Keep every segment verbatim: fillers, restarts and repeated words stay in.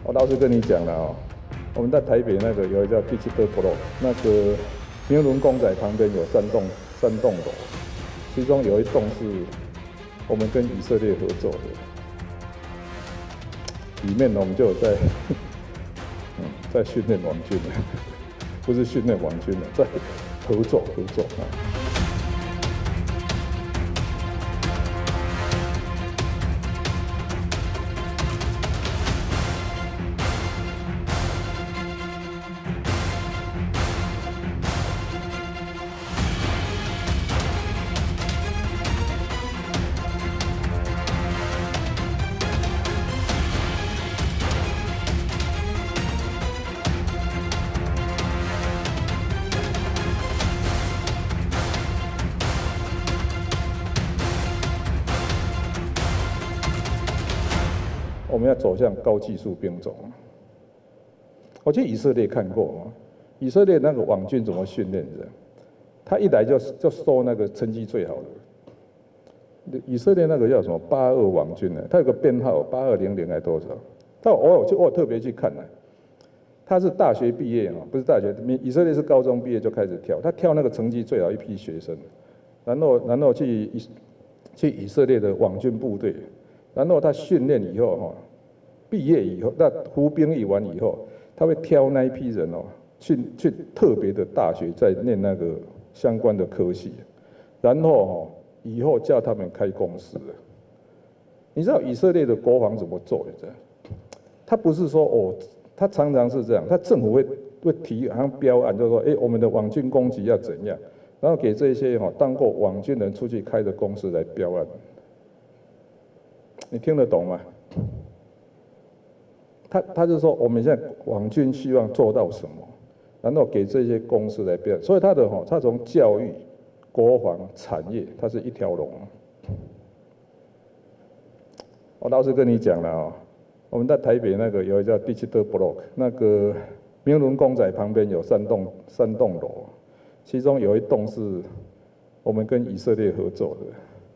我老实跟你讲了哦，我们在台北那个有一个叫 Digital Block， 那个明伦公仔旁边有三栋三栋楼，其中有一栋是我们跟以色列合作的，里面呢我们就有在嗯在训练网军的，不是训练网军的，在合作合作啊。我们要走向高技术兵种。我去以色列看过，以色列那个网军怎么训练的？他一来就就收那个成绩最好的。以色列那个叫什么八二网军呢？他有个编号八二零零还多少？他我有去我有特别去看呢。他是大学毕业啊，不是大学，以色列是高中毕业就开始跳，他跳那个成绩最好一批学生，然后然后去以去以色列的网军部队。然后他训练以后哈，毕业以后，那服兵役完以后，他会挑那一批人哦，去去特别的大学在念那个相关的科系，然后哈以后叫他们开公司。你知道以色列的国防怎么做的？他不是说哦，他常常是这样，他政府会会提好像标案，就是说，哎，我们的网军攻击要怎样，然后给这些哈当过网军人出去开的公司来标案。你听得懂吗？他他就说我们现在网军希望做到什么，然后给这些公司来标，所以他的哈，他从教育、国防、产业，它是一条龙。我老实跟你讲了啊，我们在台北那个有一个叫 Digital Block， 那个明伦公仔旁边有三栋三栋楼，其中有一栋是我们跟以色列合作的。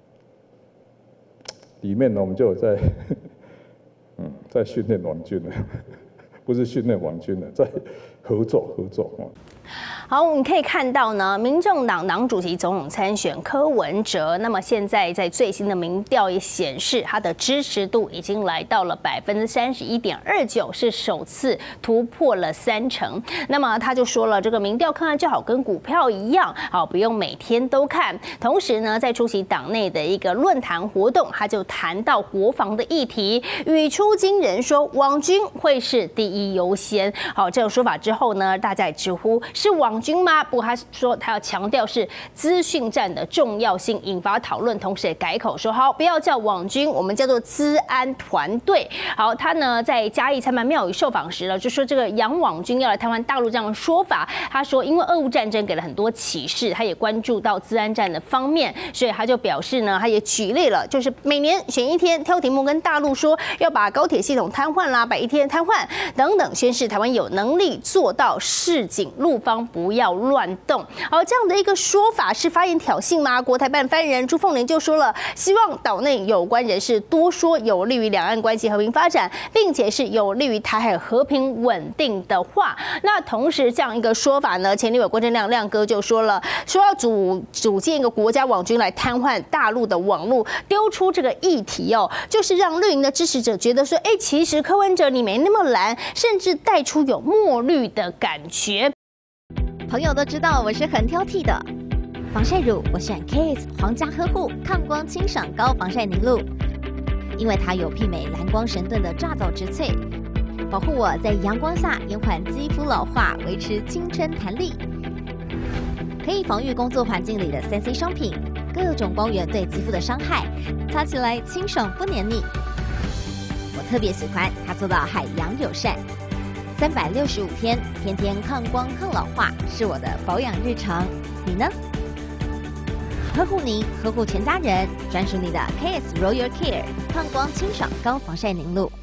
里面呢，我们就有在，嗯，在训练网军的，不是训练网军的，在合作合作啊。 好，我们可以看到呢，民众党党主席总统参选柯文哲，那么现在在最新的民调也显示，他的支持度已经来到了百分之三十一点二九，是首次突破了三成。那么他就说了，这个民调看看就好跟股票一样，好不用每天都看。同时呢，在出席党内的一个论坛活动，他就谈到国防的议题，语出惊人，说网军会是第一优先。好，这种说法之后呢，大家也直呼是网军吗？不过他说他要强调是资讯战的重要性，引发讨论，同时也改口说好不要叫网军，我们叫做资安团队。好，他呢在嘉义参拜庙宇受访时呢，就说这个洋网军要来台湾大陆这样的说法，他说因为俄乌战争给了很多启示，他也关注到资安战的方面，所以他就表示呢，他也举例了，就是每年选一天挑题目跟大陆说要把高铁系统瘫痪啦，把一天瘫痪等等，宣示台湾有能力做到示警陆方不要乱动。好，这样的一个说法是发言挑衅吗？国台办发言人朱凤莲就说了，希望岛内有关人士多说有利于两岸关系和平发展，并且是有利于台海和平稳定的话。那同时这样一个说法呢，前立委郭正亮亮哥就说了，说要组组建一个国家网军来瘫痪大陆的网络，丢出这个议题哦，就是让绿营的支持者觉得说，哎，其实柯文哲你没那么蓝，甚至带出有墨绿的感觉。 朋友都知道我是很挑剔的，防晒乳我选 K S 皇家呵护抗光清爽高防晒凝露，因为它有媲美蓝光神盾的抓藻植萃，保护我在阳光下延缓肌肤老化，维持青春弹力，可以防御工作环境里的三 C 商品，各种光源对肌肤的伤害，擦起来清爽不黏腻。我特别喜欢它做到海洋友善。三百六十五天，天天抗光抗老化，是我的保养日常。你呢？呵护您，呵护全家人，专属你的 K S Royal Care 抗光清爽高防晒凝露。